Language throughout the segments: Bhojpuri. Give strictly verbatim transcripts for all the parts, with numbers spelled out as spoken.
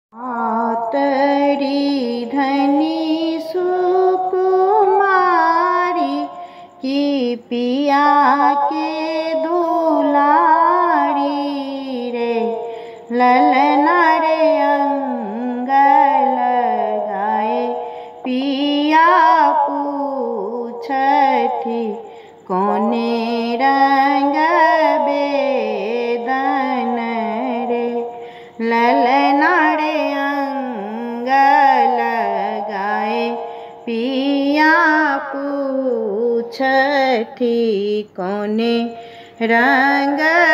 आतरी धनी सुकुमारी की पिया के दुलारी रे ललना रे अंगल गाए पिया पूछती कोने रंग बेदन रे ललना रे अंगल गाए पिया पूछती कोने रंग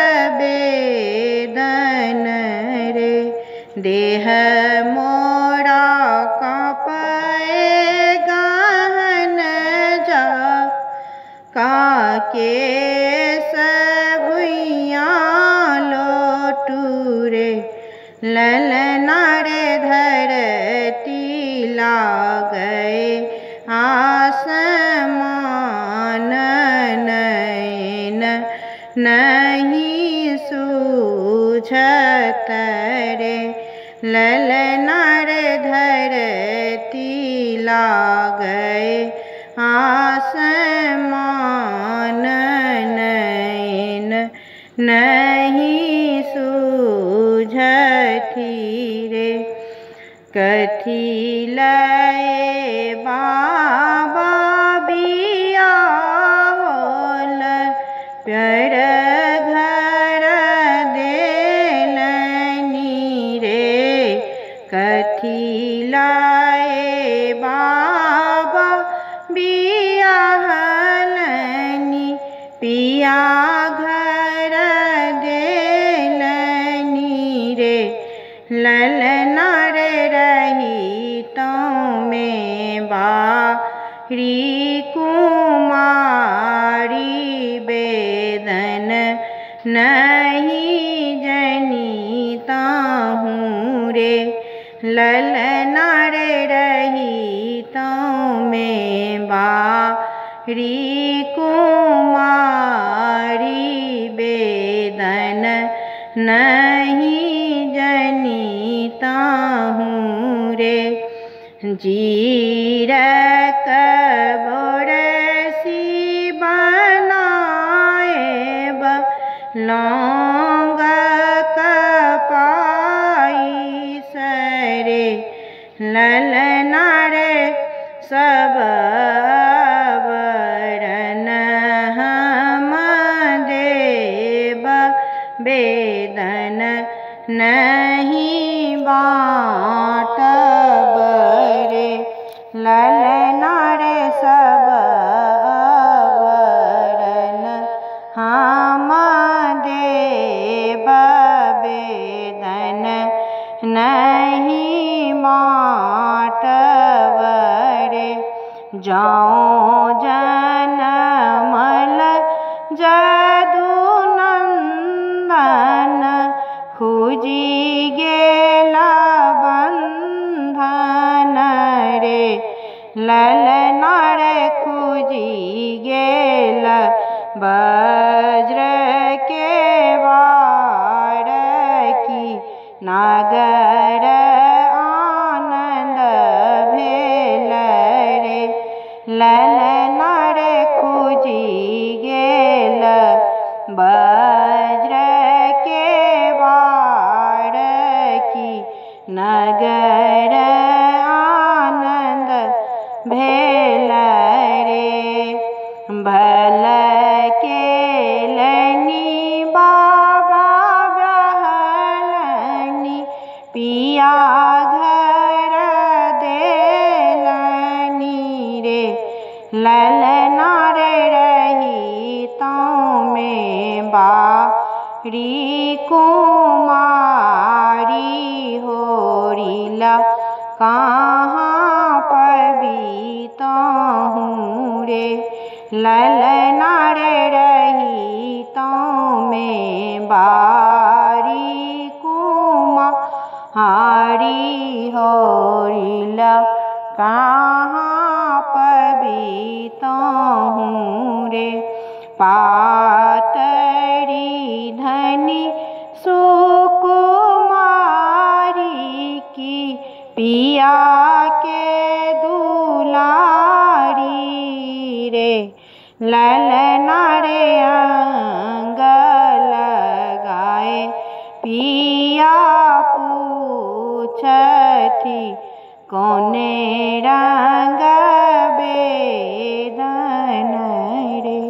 बेदन रे देह मोरा कांपे गहन जा काके भुइया लोटूरे ललना रे धरती लागए आसमान नयन नहीं सूझत रे ललना रे धरती लागए आसमान नयन नहीं सूझती रे कथी लए बाबा बिया होल प्यार घर देलनी रे कथी लाए बाबा बिया हलनी पिया घर देलनी रे ललना रे रही तो में बारी कुमारी बेदन नहीं जनीता हूँ रे ललना रे रही तो में बारी कुमारी बेदन नहीं जनीता हूँ रे जीरक बोरसी बनाए ब लौंग कपाई सरे ललना रे सब वरन हम देव बेदन नहीं बाटब रे ललना रे सब वरन हम देव बेदन नहीं बाटब रे जाओ जनमल जदुनंदन खुजी गेला बंधन रे ललना रे खुजी गेला वज्र के वार की नागर आनंद भेल रे ललना रे खुजी गेल वज्र के वार की नगर आनंद भेल रे भल केलनी बाबा ब्रहलनी पिया घर देलनी रे ललना रे रही तो में बारी कुमारी होरिला कहाँ पबीता हूँ रे ललना रे रही तो में बारी कुमारी होरिला कहाँ पबीता हूँ रे पातरी धनी सुकुमारी की ललना रे अंग लगाए पिया पूछती कौने रंग बेदन रे।